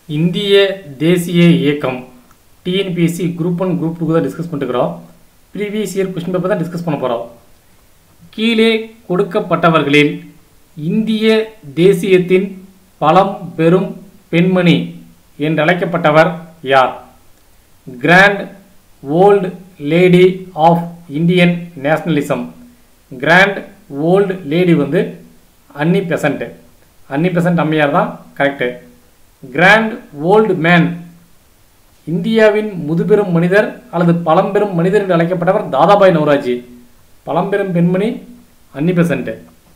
இந்திய தேசிய இயக்கம் டிஎன்பிஎஸ்சி குரூப் 1 குரூப் 2 தான் டிஸ்கஸ் பண்ணிட்டுக்கிறோம். ப்ரீவியஸ் இயர் கொஸ்டின் பேப்பர் தான் டிஸ்கஸ் பண்ண போகிறோம். கீழே கொடுக்கப்பட்டவர்களில் இந்திய தேசியத்தின் பலம் பெறும் பெண்மணி என்றழைக்கப்பட்டவர் யார்? Grand old lady of Indian nationalism. Grand old lady வந்து அன்னி பெசன்ட். அன்னி பெசன்ட் அம்மையார் தான் கரெக்டு. கிராண்ட் ஓல்டு மேன் இந்தியாவின் முதுபெரும் மனிதர் அல்லது பழம்பெரும் மனிதர் என்று அழைக்கப்பட்டவர் தாதாபாய் நௌரோஜி. பழம்பெரும் பெண்மணி அன்னி பெசன்ட்.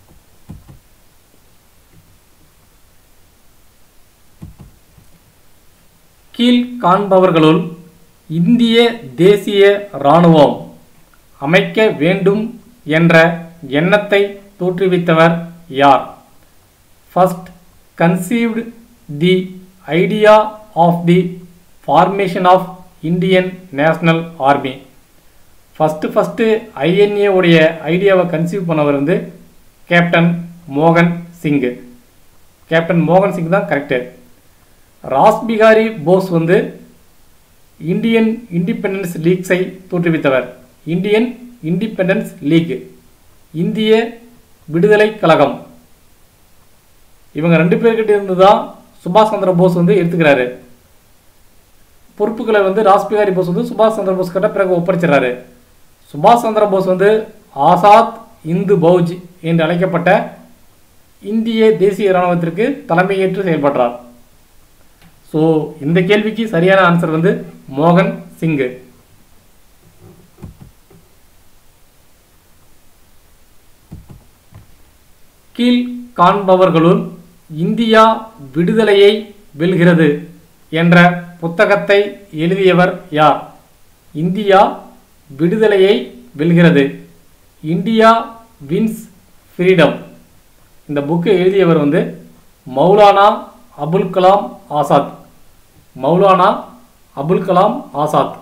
கீழ் காண்பவர்களுள் இந்திய தேசிய இராணுவம் அமைக்க வேண்டும் என்ற எண்ணத்தை தோற்றுவித்தவர் யார்? First conceived the idea of the formation of Indian national army. First INA உடைய ஐடியாவை கன்சீவ் பண்ணவர் வந்து கேப்டன் மோகன் சிங். கேப்டன் மோகன் சிங் தான் கரெக்டு. ராஸ்பிகாரி போஸ் வந்து இந்தியன் இண்டிபெண்டன்ஸ் லீக்ஸை தோற்றுவித்தவர். இந்தியன் இண்டிபெண்டன்ஸ் லீக், இந்திய விடுதலை கழகம். இவங்க ரெண்டு பேர்கிட்ட இருந்து தான் சுபாஷ் சந்திர போஸ் வந்து எடுத்துக்கிறாரு. பொறுப்புகளை வந்து ராஸ்பிகாரி போஸ் வந்து சுபாஷ் சந்திர போஸ் கிட்ட பிறகு ஒப்படைச்சிடறாரு. சுபாஷ் சந்திர போஸ் வந்து ஆசாத் இந்து பௌஜ் என்று அழைக்கப்பட்ட இந்திய தேசிய இராணுவத்திற்கு தலைமையேற்று செயல்படுறார். ஸோ இந்த கேள்விக்கு சரியான ஆன்சர் வந்து மோகன் சிங். கீழ் காண்பவர்களுள் இந்தியா விடுதலையை வெல்கிறது என்ற புத்தகத்தை எழுதியவர் யார்? இந்தியா விடுதலையை வெல்கிறது, இந்தியா வின்ஸ் ஃப்ரீடம். இந்த புக்கை எழுதியவர் வந்து மௌலானா அபுல் கலாம் ஆசாத். மௌலானா அபுல் கலாம் ஆசாத்.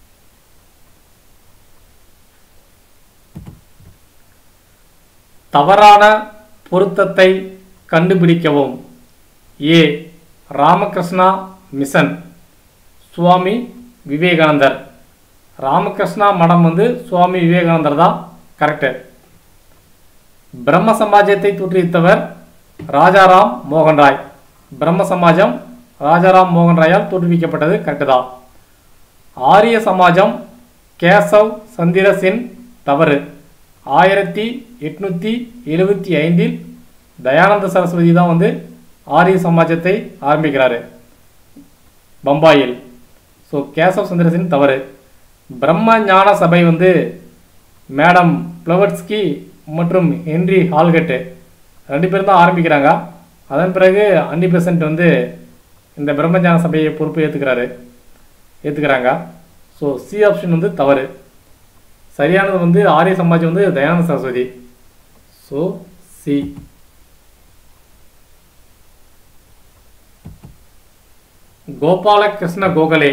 தவறான பொருத்தத்தை கண்டுபிடிக்கவும். A Ramakrishna mission, Swami Vivekanandar. ராமகிருஷ்ணா மடம் வந்து சுவாமி விவேகானந்தர் தான் கரெக்டு. பிரம்ம சமாஜத்தை தோற்றுவித்தவர் ராஜாராம் மோகன் ராய். பிரம்ம சமாஜம் ராஜாராம் மோகன் ராயால் தோற்றுவிக்கப்பட்டது கரெக்டு தான். ஆரிய சமாஜம் கேசவ் சந்திர சென் தவறு. 1875 தயானந்த சரஸ்வதி தான் வந்து ஆரிய சமாஜத்தை ஆரம்பிக்கிறாரு பம்பாயில். ஸோ கேசவ் சந்திர சென் தவறு. பிரம்ம ஞான சபை வந்து மேடம் பிளவட்ஸ்கி மற்றும் ஹென்ரி ஹால்கட்டு ரெண்டு பேரும் தான் ஆரம்பிக்கிறாங்க. அதன் பிறகு அன்னி பெசன்ட் வந்து இந்த பிரம்மஞான சபையை பொறுப்பு ஏற்றுக்கிறாங்க. ஸோ சி ஆப்ஷன் வந்து தவறு. சரியானது வந்து ஆரிய சமாஜம் வந்து தயானந்த சரஸ்வதி. So C. கோபாலகிருஷ்ண கோகலே.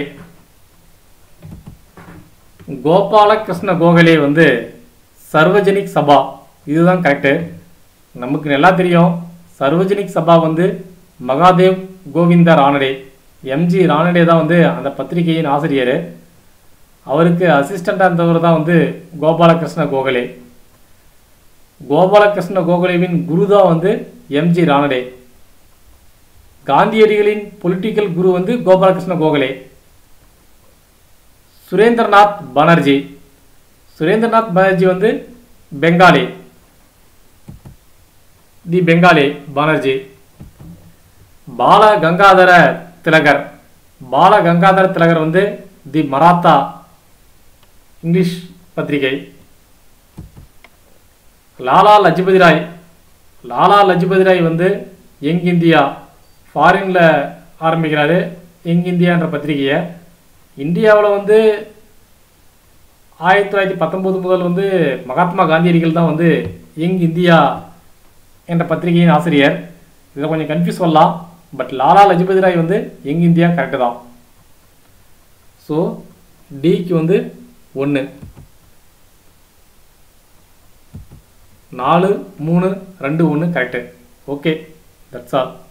கோபாலகிருஷ்ண கோகலே வந்து சர்வஜனிக் சபா, இதுதான் கரெக்டு. நமக்கு நல்லா தெரியும் சர்வஜனிக் சபா வந்து மகாதேவ் கோவிந்த ரானடே, எம்ஜி ரானடே தான் வந்து அந்த பத்திரிகையின் ஆசிரியர். அவருக்கு அசிஸ்டண்டாக இருந்தவர் தான் வந்து கோபாலகிருஷ்ண கோகலே. கோபாலகிருஷ்ண கோகலேவின் குரு தான் வந்து எம்ஜி ரானடே. காந்தியடிகளின் பொலிட்டிக்கல் குரு வந்து கோபாலகிருஷ்ண கோகலே. சுரேந்திரநாத் பானர்ஜி. சுரேந்திரநாத் பானர்ஜி வந்து பெங்காலி, தி பெங்காலி பானர்ஜி. பால கங்காதர திலகர். பால கங்காதர திலகர் வந்து தி மராத்தா இங்கிலீஷ் பத்திரிகை. லாலா லஜபதி ராய். லாலா லஜபதி ராய் வந்து யங் இந்தியா, ஃபாரினில் ஆரம்பிக்கிறாரு யங் இந்தியான்ற பத்திரிகையை. இந்தியாவில் வந்து 1919 முதல் வந்து மகாத்மா காந்தியடிகள் தான் வந்து யங் இந்தியா என்ற பத்திரிகையின் ஆசிரியர். இதை கொஞ்சம் கன்ஃபியூஸ் பண்ணலாம். பட் லாலா லஜபதி ராய் வந்து யங் இந்தியா கரெக்டு தான். ஸோ டிக்கு வந்து 1. 4, 3, 2, 1 கரெக்டு. Okay, that's all.